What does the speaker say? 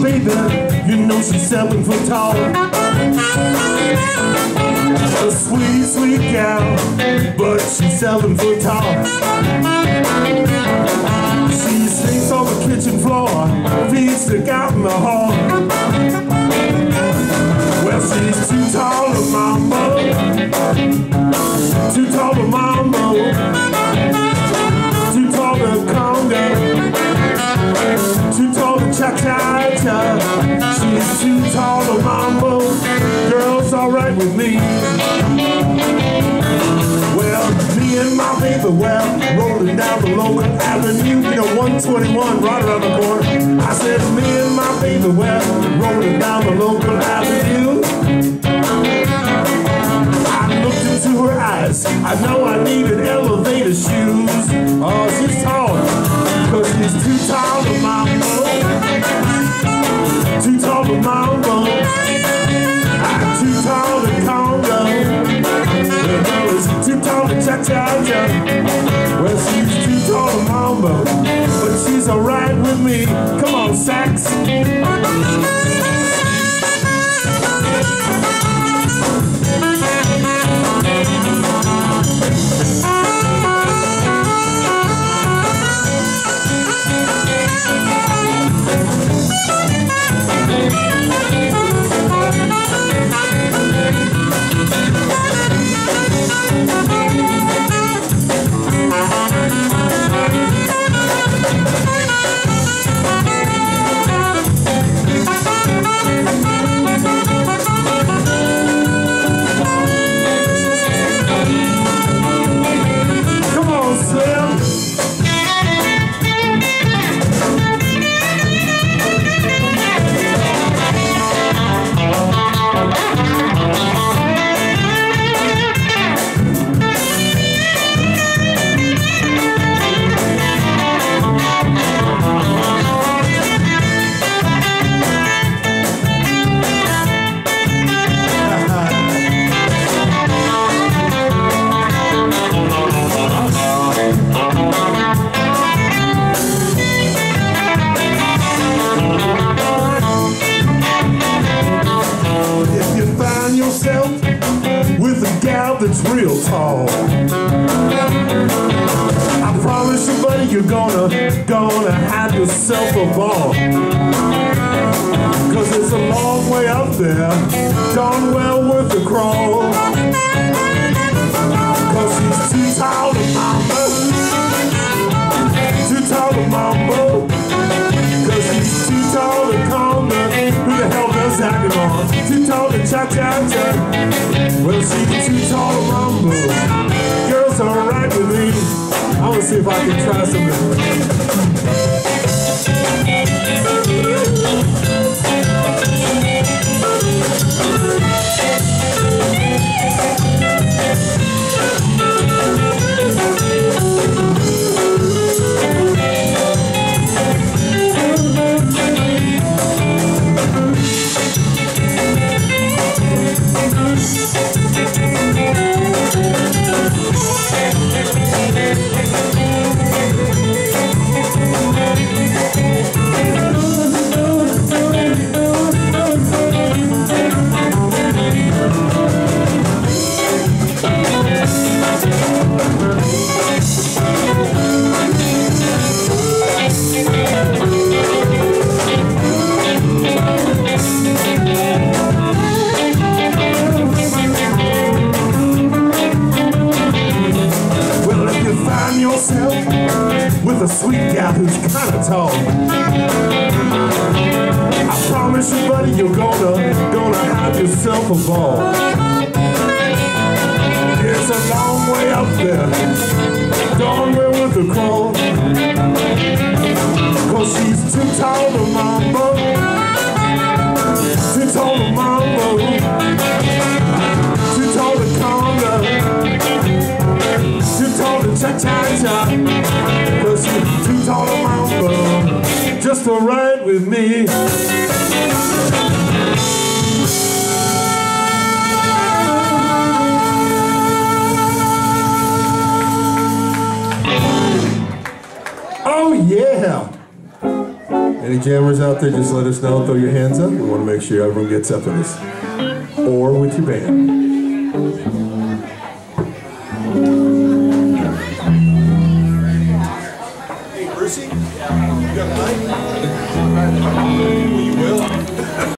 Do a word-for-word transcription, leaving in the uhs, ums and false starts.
baby, you know she's seven foot tall. A sweet, sweet gal, but she's seven foot tall. She sleeps on the kitchen floor, feet stick out in the hall. Well, she's too tall to mambo, too tall to mambo, too tall to conga, too tall to cha-cha-cha. She's too tall to mambo, girl's alright with me. Well, me and my baby, well, rolling down the local avenue, you know, one twenty-one right around the corner. I said, me and my baby, well, rolling down the local avenue. I looked into her eyes, I know I needed elevator shoes. Oh, she's tall, cause she's too tall to mambo, too tall to mambo, I'm too tall to conga. Too tall to cha-cha-cha. Well, she's too tall to mambo, but she's alright with me. Come on, sax. With a gal that's real tall, I promise you, buddy, you're gonna, gonna have yourself a ball. Cause it's a long way up there, darn well worth the crawl. Cause she's too tall to mambo, too tall to mambo. Cause she's too tall to conga. Who the hell does that get on? Too tall to cha-cha-cha. Well, she's too tall to mambo, girls alright with me. I wanna see if I can try something. With a sweet gal who's kinda tall, I promise you, buddy, you're gonna, gonna have yourself a ball. It's a long way up there, darn well with the crawl. Cause she's too tall to mambo, too tall to mambo, too tall to conga, too tall to cha-cha-cha. Cause you're too tall to mambo, just alright with me. Oh yeah! Any jammers out there, just let us know. Throw your hands up. We want to make sure everyone gets up in this. Or with your band.